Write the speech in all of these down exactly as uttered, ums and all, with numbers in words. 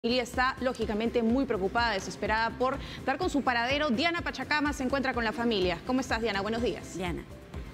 familia está lógicamente muy preocupada, desesperada por dar con su paradero. Diana Pachacama se encuentra con la familia. ¿Cómo estás, Diana? Buenos días. Diana.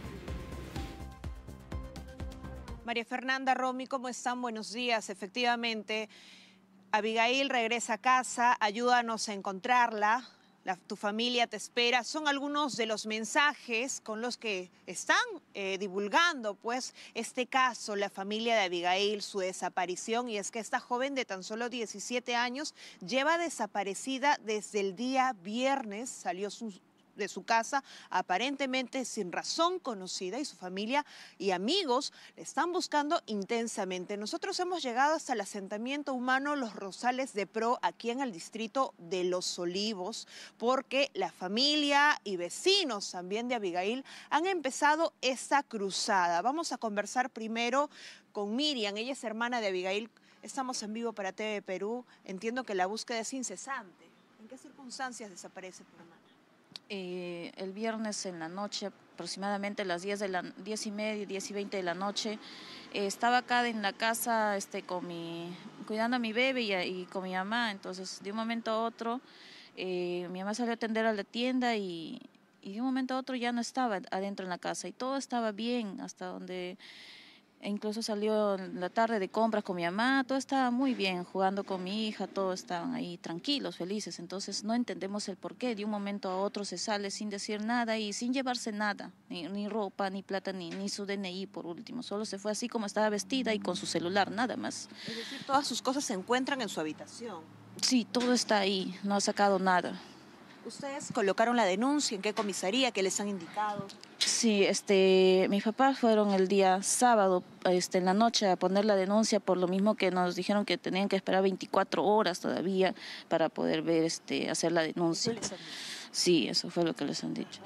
María Fernanda, Romy, ¿cómo están? Buenos días. Efectivamente, Abigail regresa a casa, ayúdanos a encontrarla. La, tu familia te espera. Son algunos de los mensajes con los que están eh, divulgando pues este caso, la familia de Abigail, su desaparición. Y es que esta joven de tan solo diecisiete años lleva desaparecida desde el día viernes. Salió su, de su casa aparentemente sin razón conocida, y su familia y amigos le están buscando intensamente. Nosotros hemos llegado hasta el asentamiento humano Los Rosales de Pro, aquí en el distrito de Los Olivos, porque la familia y vecinos también de Abigail han empezado esta cruzada. Vamos a conversar primero con Miriam, ella es hermana de Abigail. Estamos en vivo para T V Perú. Entiendo que la búsqueda es incesante. ¿En qué circunstancias desaparece tu hermana? Eh, el viernes en la noche, aproximadamente a las diez, de la, diez y media, diez y veinte de la noche, eh, estaba acá en la casa este, con mi, cuidando a mi bebé y, y con mi mamá. Entonces, de un momento a otro, eh, mi mamá salió a atender a la tienda y, y de un momento a otro ya no estaba adentro en la casa. Y todo estaba bien, hasta donde... E incluso salió en la tarde de compras con mi mamá, todo estaba muy bien, jugando con mi hija, todos estaban ahí tranquilos, felices. Entonces no entendemos el porqué, de un momento a otro se sale sin decir nada y sin llevarse nada, ni, ni ropa, ni plata, ni, ni su D N I por último. Solo se fue así como estaba vestida y con su celular, nada más. Es decir, todas sus cosas se encuentran en su habitación. Sí, todo está ahí, no ha sacado nada. ¿Ustedes colocaron la denuncia? ¿En qué comisaría? ¿Qué les han indicado? Sí, este, mis papás fueron el día sábado, este, en la noche a poner la denuncia, por lo mismo que nos dijeron que tenían que esperar veinticuatro horas todavía para poder ver, este, hacer la denuncia. ¿Qué les han dicho? Sí, eso fue lo que les han dicho.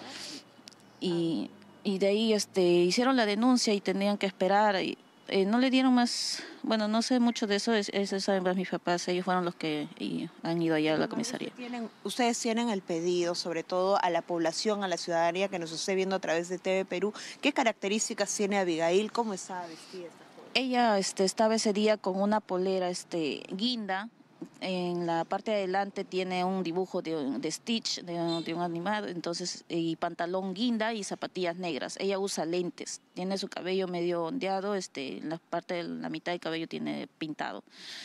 Y, y de ahí, este, hicieron la denuncia y tenían que esperar. Y, eh, no le dieron más, bueno, no sé mucho de eso, eso saben más mis papás, ellos fueron los que y, han ido allá a la comisaría. Ustedes tienen, ustedes tienen el pedido, sobre todo a la población, a la ciudadanía que nos esté viendo a través de T V Perú. ¿Qué características tiene Abigail? ¿Cómo estaba vestida esta joven? Ella este, estaba ese día con una polera este, guinda. En la parte de adelante tiene un dibujo de, de Stitch, de, de un animado, entonces, y pantalón guinda y zapatillas negras. Ella usa lentes, tiene su cabello medio ondeado, este, la parte de la mitad del cabello tiene pintado.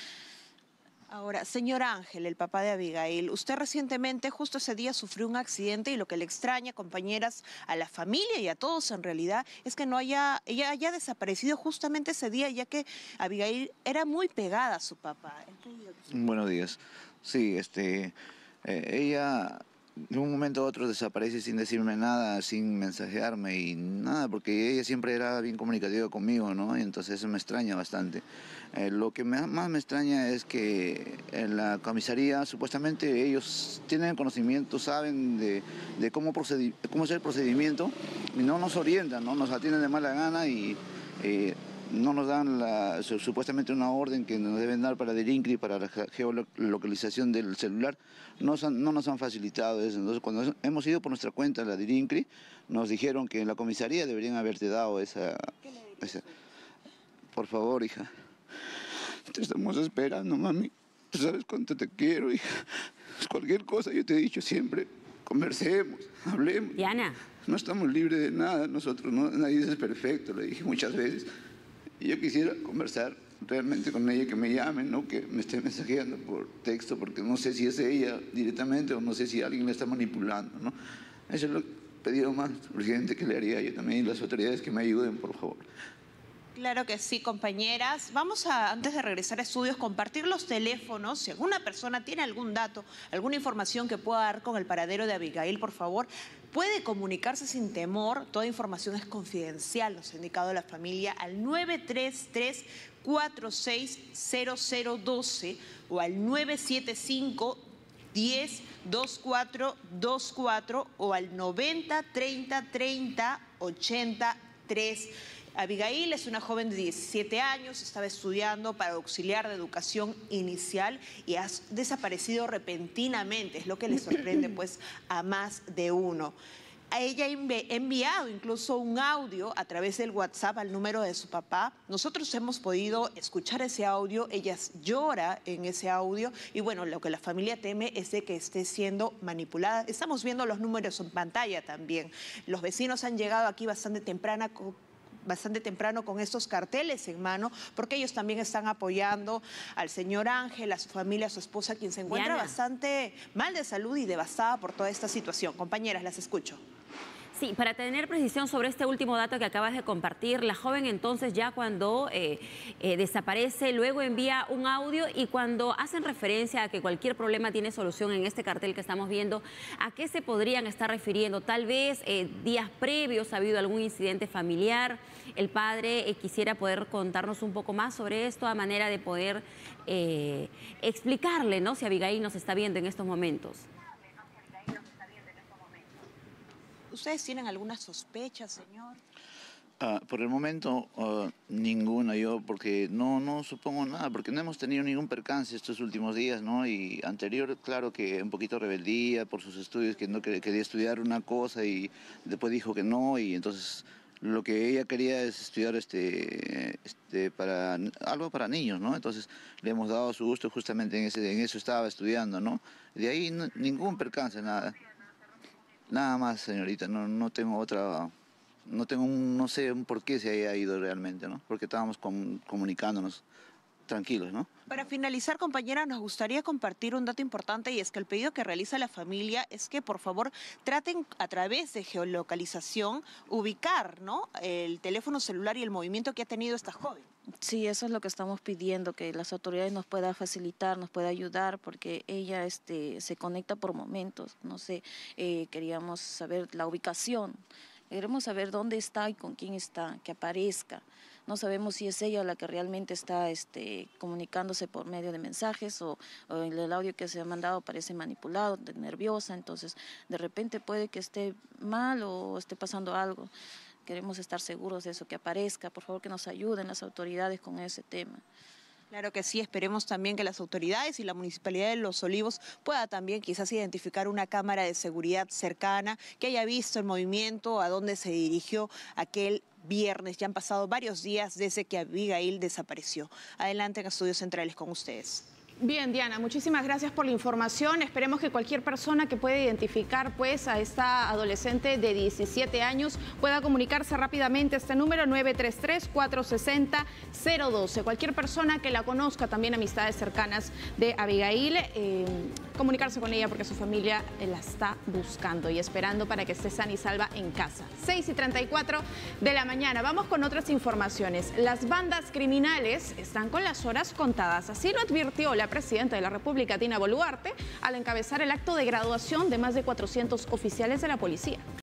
Ahora, señor Ángel, el papá de Abigail, usted recientemente, justo ese día, sufrió un accidente y lo que le extraña, compañeras, a la familia y a todos en realidad, es que no haya, ella haya desaparecido justamente ese día, ya que Abigail era muy pegada a su papá. Buenos días. Sí, este, eh, ella de un momento a otro desaparece sin decirme nada, sin mensajearme y nada, porque ella siempre era bien comunicativa conmigo, ¿no? Y entonces eso me extraña bastante. Eh, lo que me, más me extraña es que en la comisaría supuestamente ellos tienen conocimiento, saben de, de cómo, procedi cómo es el procedimiento y no nos orientan, ¿no? Nos atienden de mala gana y eh, no nos dan la, supuestamente una orden que nos deben dar para el INCRI, para la geolocalización del celular. Nos han, no nos han facilitado eso. Entonces, cuando hemos ido por nuestra cuenta, la del INCRI, nos dijeron que en la comisaría deberían haberte dado esa... esa. Por favor, hija. Te estamos esperando, mami. Tú sabes cuánto te quiero, hija. Cualquier cosa, yo te he dicho siempre, conversemos, hablemos. Diana. No estamos libres de nada nosotros, ¿no? Nadie es perfecto, le dije muchas veces. Y yo quisiera conversar realmente con ella, que me llame, no que me esté mensajeando por texto, porque no sé si es ella directamente o no sé si alguien la está manipulando, ¿no? Eso es lo pedido más urgente que le haría yo también, y las autoridades que me ayuden, por favor. Claro que sí, compañeras. Vamos a, antes de regresar a estudios, compartir los teléfonos. Si alguna persona tiene algún dato, alguna información que pueda dar con el paradero de Abigail, por favor, puede comunicarse sin temor. Toda información es confidencial, nos ha indicado la familia, al nueve tres tres, cuatro seis cero cero uno dos o al nueve siete cinco, diez, veinticuatro veinticuatro o al noventa, treinta, treinta, ochenta, tres. Abigail es una joven de diecisiete años, estaba estudiando para auxiliar de educación inicial y ha desaparecido repentinamente, es lo que le sorprende pues a más de uno. ella ha enviado incluso un audio a través del WhatsApp al número de su papá. Nosotros hemos podido escuchar ese audio, ella llora en ese audio y bueno, lo que la familia teme es de que esté siendo manipulada. Estamos viendo los números en pantalla también. Los vecinos han llegado aquí bastante temprana bastante temprano con estos carteles en mano, porque ellos también están apoyando al señor Ángel, a su familia, a su esposa, quien se encuentra Diana. bastante mal de salud y devastada por toda esta situación. Compañeras, las escucho. Sí, para tener precisión sobre este último dato que acabas de compartir, la joven entonces ya cuando eh, eh, desaparece, luego envía un audio y cuando hacen referencia a que cualquier problema tiene solución en este cartel que estamos viendo, ¿a qué se podrían estar refiriendo? Tal vez eh, días previos ha habido algún incidente familiar. El padre eh, quisiera poder contarnos un poco más sobre esto a manera de poder eh, explicarle, ¿no? Si Abigail nos está viendo en estos momentos. ¿Ustedes tienen alguna sospecha, señor? Ah, por el momento, uh, ninguna yo, porque no, no supongo nada, porque no hemos tenido ningún percance estos últimos días, ¿no? Y anterior, claro que un poquito rebeldía por sus estudios, que no que- quería estudiar una cosa y después dijo que no, y entonces lo que ella quería es estudiar este, este para algo para niños, ¿no? Entonces le hemos dado su gusto justamente en, ese, en eso estaba estudiando, ¿no? De ahí no- ningún percance, nada. Nada más, señorita, no, no tengo otra, no tengo un, no sé un por qué se haya ido realmente, ¿no? Porque estábamos com- comunicándonos tranquilos, ¿no? Para finalizar, compañera, nos gustaría compartir un dato importante y es que el pedido que realiza la familia es que por favor traten a través de geolocalización ubicar, ¿no?, el teléfono celular y el movimiento que ha tenido esta joven. Sí, eso es lo que estamos pidiendo, que las autoridades nos puedan facilitar, nos puedan ayudar, porque ella este, se conecta por momentos. No sé, eh, queríamos saber la ubicación, queremos saber dónde está y con quién está, que aparezca. No sabemos si es ella la que realmente está este, comunicándose por medio de mensajes o, o el, el audio que se ha mandado parece manipulado, de- nerviosa, entonces de repente puede que esté mal o esté pasando algo. Queremos estar seguros de eso, que aparezca. Por favor, que nos ayuden las autoridades con ese tema. Claro que sí, esperemos también que las autoridades y la Municipalidad de Los Olivos pueda también quizás identificar una cámara de seguridad cercana que haya visto el movimiento, a dónde se dirigió aquel viernes. Ya han pasado varios días desde que Abigail desapareció. Adelante en Estudios Centrales con ustedes. Bien, Diana, muchísimas gracias por la información. Esperemos que cualquier persona que pueda identificar pues, a esta adolescente de diecisiete años pueda comunicarse rápidamente a este número nueve tres tres, cuatro seis cero, cero uno dos. Cualquier persona que la conozca, también amistades cercanas de Abigail, eh, comunicarse con ella porque su familia la está buscando y esperando para que esté sana y salva en casa. seis y treinta y cuatro de la mañana. Vamos con otras informaciones. Las bandas criminales están con las horas contadas. Así lo advirtió la presidenta de la República, Dina Boluarte, al encabezar el acto de graduación de más de cuatrocientos oficiales de la policía.